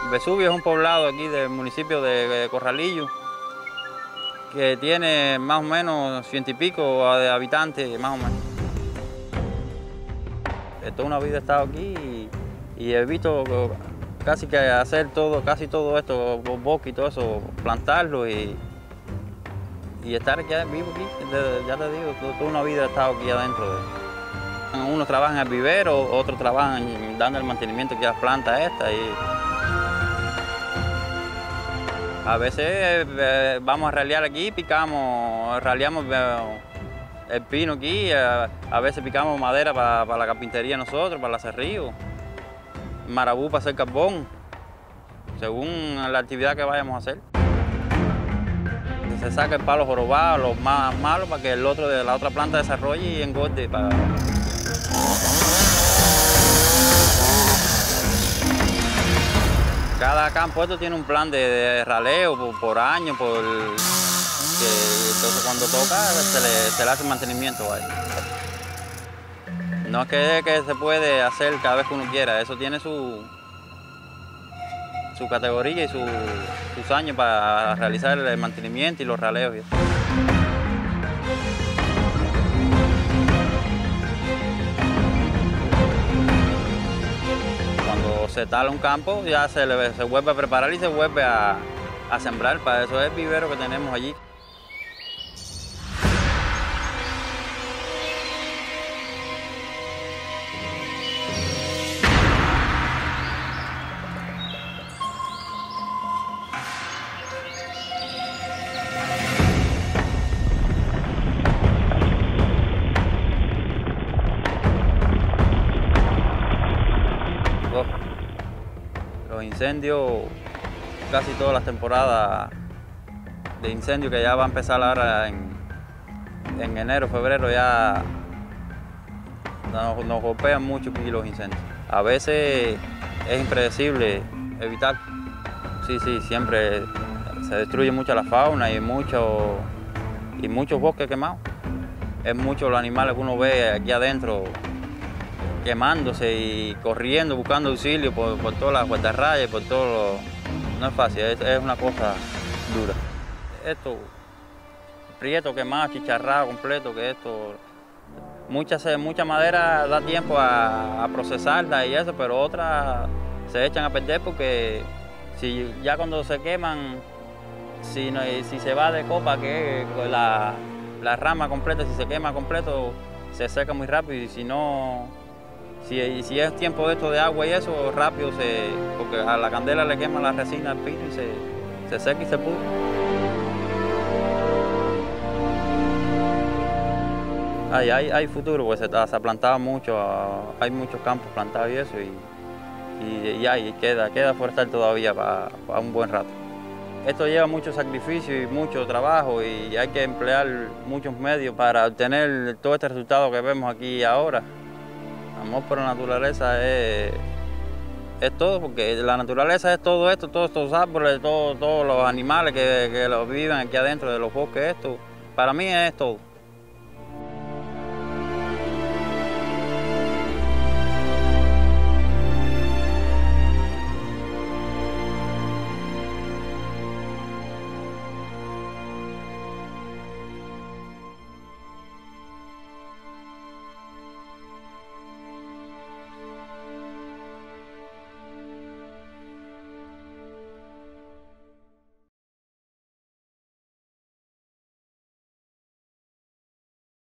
Vesubio es un poblado aquí del municipio de Corralillo que tiene más o menos 100 y pico de habitantes, más o menos. Toda una vida he estado aquí y he visto casi que hacer todo, casi todo esto, bosque y todo eso, plantarlo y estar aquí vivo aquí, ya te digo, toda una vida he estado aquí adentro. Unos trabajan en el vivero, otros trabajan dando el mantenimiento aquí a las plantas estas. A veces vamos a ralear aquí, raleamos el pino aquí, a veces picamos madera para la carpintería nosotros, para el aserrío, marabú para hacer carbón, según la actividad que vayamos a hacer. Se saca el palo jorobado, los más malos, para que el otro de la otra planta desarrolle y engorde. Cada campo esto tiene un plan de raleo por año, entonces cuando toca se le hace mantenimiento ahí. No es que se puede hacer cada vez que uno quiera, eso tiene su categoría y sus años para realizar el mantenimiento y los raleos. Cuando se tala un campo ya se vuelve a preparar y se vuelve a sembrar. Para eso es el vivero que tenemos allí. Los incendios, casi todas las temporadas de incendios que ya va a empezar ahora en enero, febrero, ya nos golpean mucho aquí los incendios. A veces es impredecible evitar, sí, siempre se destruye mucho la fauna y muchos bosques quemados. Es mucho los animales que uno ve aquí adentro quemándose y corriendo, buscando auxilio por todas las guardarrayas, por todo. No es fácil, es una cosa dura. Esto, prieto quemado, chicharrado completo, que esto, mucha madera da tiempo a procesarla y eso, pero otras se echan a perder porque ya cuando se queman, si se va de copa, que la rama completa, si se quema completo, se seca muy rápido y si no. Si es tiempo de esto de agua y eso, rápido porque a la candela le quema la resina al pino y se seca y se pudre. Hay futuro, pues se ha plantado mucho, hay muchos campos plantados y eso, y queda forestal todavía para un buen rato. Esto lleva mucho sacrificio y mucho trabajo y hay que emplear muchos medios para obtener todo este resultado que vemos aquí ahora. Amor por la naturaleza es todo, porque la naturaleza es todo esto, todos estos árboles, todos los animales que viven aquí adentro de los bosques, esto, para mí es todo.